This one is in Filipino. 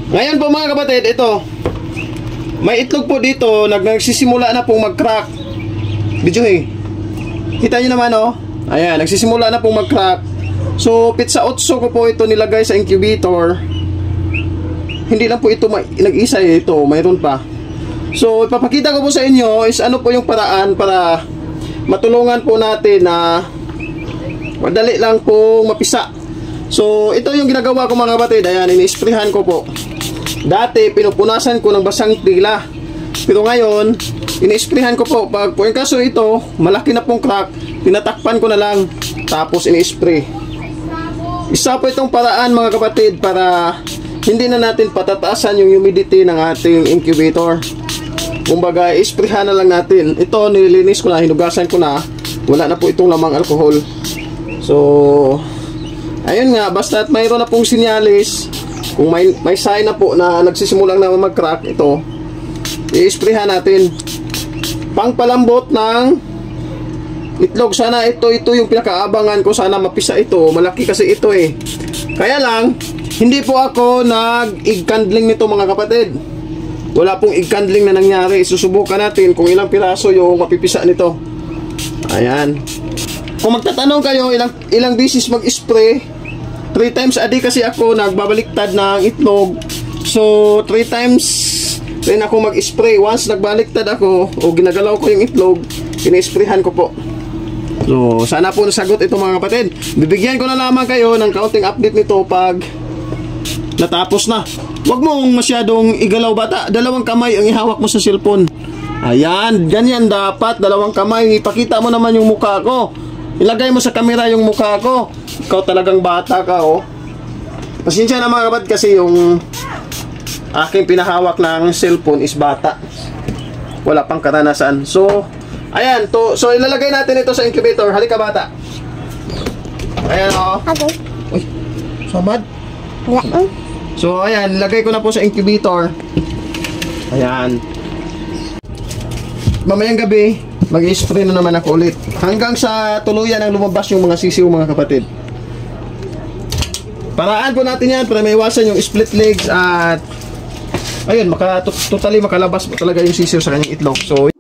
Ngayon po mga kapatid, ito. May itlog po dito, nagsisimula na pong mag-crack. Videohin. Kita nyo naman, oh. Ayan, nagsisimula na pong mag-crack. So, pizza 8 ko po ito nilagay sa incubator. Hindi lang po ito nag-isa ito, mayroon pa. So, ipapakita ko po sa inyo is ano po yung paraan para matulungan po natin na madali lang po mapisa. So, ito yung ginagawa ko mga kapatid. Ayan, ini-sprayhan ko po. Dati, pinupunasan ko ng basang tila. Pero ngayon, ini-sprayhan ko po. Pag po yung kaso ito, malaki na pong crack, tinatakpan ko na lang. Tapos, ini-spray. Isa po itong paraan mga kapatid para hindi na natin patataasan yung humidity ng ating incubator. Kumbaga, i-sprayhan na lang natin. Ito, nililinis ko na, hinugasan ko na. Wala na po itong lamang alcohol. So, ayun nga, basta't mayroon na pong sinyalis, kung may sign na po na nagsisimulang na mag-crack, ito, i-sprayhan natin. Pangpalambot ng itlog. Sana ito yung pinakaabangan ko. Sana mapisa ito. Malaki kasi ito eh. Kaya lang, hindi po ako nag-egg candling nito mga kapatid. Wala pong egg candling na nangyari. Susubukan natin kung ilang piraso yung mapipisa nito. Ayan. Kung magtatanong kayo ilang beses mag-spray, 3 times a day kasi ako nagbabaliktad ng itlog. So 3 times rin ako mag-spray. Once nagbaliktad ako o ginagalaw ko yung itlog, ini-sprayhan ko po. So sana po nasagot ito mga kapatid. Bibigyan ko na lamang kayo ng kaunting update nito pag natapos na. Huwag mong masyadong igalaw bata. 2 kamay ang ihawak mo sa cellphone. Ayan, ganyan dapat. 2 kamay. Ipakita mo naman yung mukha ko. Ilagay mo sa camera yung mukha ko. Ikaw talagang bata ka, oh. Pasensya na mga kapatid kasi yung aking pinahawak ng cellphone is bata. Wala pang karanasan. So, ayan. So, ilalagay natin ito sa incubator. Halika bata. Ayan, oh. Okay. Uy, samad. Wala. So, ayan. Lagay ko na po sa incubator. Ayan. Mamayang gabi, mag-i-spray na naman ako ulit. Hanggang sa tuluyan ang lumabas yung mga sisiw mga kapatid. Paraan po natin yan para maiwasan yung split legs at ayun, totally makalabas po talaga yung sisiw sa kanyang itlog. So,